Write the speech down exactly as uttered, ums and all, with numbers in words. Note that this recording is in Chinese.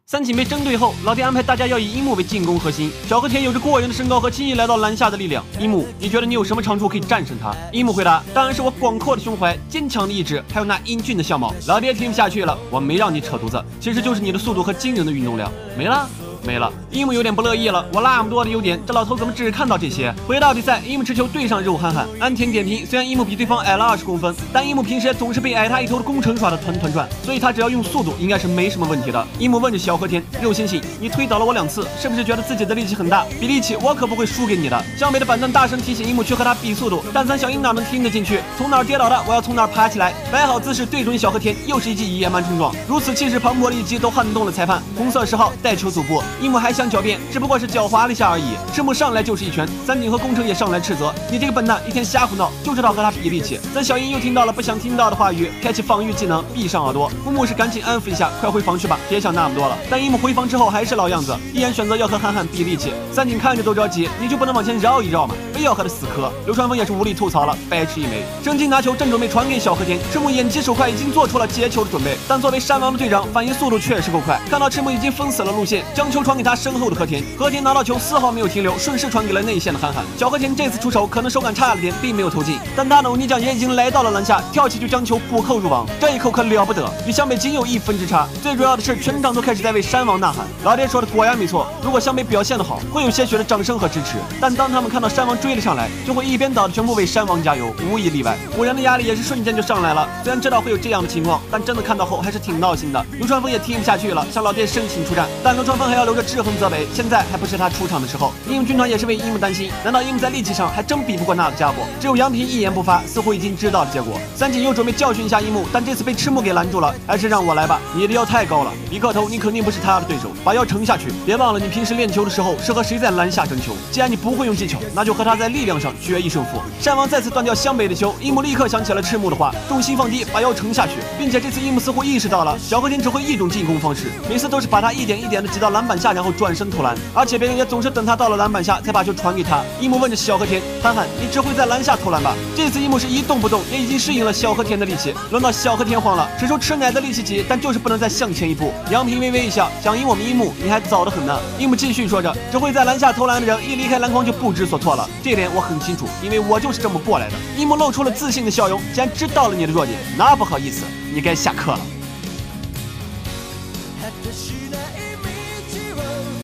三井被针对后，老爹安排大家要以樱木为进攻核心。小和田有着过人的身高和轻易来到篮下的力量。樱木，你觉得你有什么长处可以战胜他？樱木回答：当然是我广阔的胸怀、坚强的意志，还有那英俊的相貌。老爹听不下去了，我没让你扯犊子，其实就是你的速度和惊人的运动量。没了。没了，樱木有点不乐意了。我那么多的优点，这老头怎么只看到这些？回到比赛，樱木持球对上肉憨憨。安田点评：虽然樱木比对方矮了二十公分，但樱木平时总是被矮他一头的宫城耍的团团转，所以他只要用速度，应该是没什么问题的。樱木问着小和田：肉星星，你推倒了我两次，是不是觉得自己的力气很大？比力气，我可不会输给你的。湘北的板凳大声提醒樱木去和他比速度，但三小樱哪能听得进去？从哪儿跌倒的，我要从哪儿爬起来。摆好姿势对准小和田，又是一记野蛮冲撞，如此气势磅礴的一击都撼动了裁判。红色十号带球组步，樱木还想狡辩。只不过是狡猾了一下而已。赤木上来就是一拳，三井和宫城也上来斥责：“你这个笨蛋，一天瞎胡闹，就知道和他比力气。”三小樱又听到了不想听到的话语，开启防御技能，闭上耳朵。木木是赶紧安抚一下：“快回房去吧，别想那么多了。”但樱木回房之后还是老样子，依然选择要和憨憨比力气。三井看着都着急，你就不能往前绕一绕吗？非要和他死磕。流川枫也是无力吐槽了，白痴一枚。正经拿球正准备传给小和田，赤木眼疾手快，已经做出了接球的准备，但作为山王的队长，反应速度确实够快。看到赤木已经封死了路线，将球传给他身后的和田。和田拿到球丝毫没有停留，顺势传给了内线的憨憨。小和田这次出手可能手感差了点，并没有投进，但他的欧尼酱也已经来到了篮下，跳起就将球补扣入网。这一扣可了不得，与湘北仅有一分之差。最主要的是，全场都开始在为山王呐喊。老爹说的果然没错，如果湘北表现得好，会有些许的掌声和支持，但当他们看到山王追了上来，就会一边倒的全部为山王加油，无一例外。五人的压力也是瞬间就上来了。虽然知道会有这样的情况，但真的看到后还是挺闹心的。流川枫也听不下去了，向老爹申请出战，但流川枫还要留着志恒泽北，现在还不是他出场的时候。樱木军团也是为樱木担心，难道樱木在力气上还真比不过那个家伙？只有杨平一言不发，似乎已经知道了结果。三井又准备教训一下樱木，但这次被赤木给拦住了，还是让我来吧，你的腰太高了，比克头你肯定不是他的对手，把腰沉下去。别忘了你平时练球的时候是和谁在篮下争球，既然你不会用技巧，那就和他在力量上决一胜负。山王再次断掉湘北的球，樱木立刻想起了赤木的话，重心放低，把腰沉下去，并且这次樱木似乎意识到了小和田只会一种进攻方式，每次都是把他一点一点的挤到篮板下，然后转身投篮，而且别人也总是等他到了篮板下才把球传给他。樱木问着小和田：“憨憨，你只会在篮下投篮吧？”这次樱木是一动不动，也已经适应了小和田的力气。轮到小和田慌了，使出吃奶的力气挤，但就是不能再向前一步。杨平微微一笑，想赢我们樱木，你还早得很呢。樱木继续说着：“只会在篮下投篮的人，一离开篮筐就不知所措了。这点我很清楚，因为我就是这么过来的。”樱木露出了自信的笑容，既然知道了你的弱点，那不好意思，你该下课了。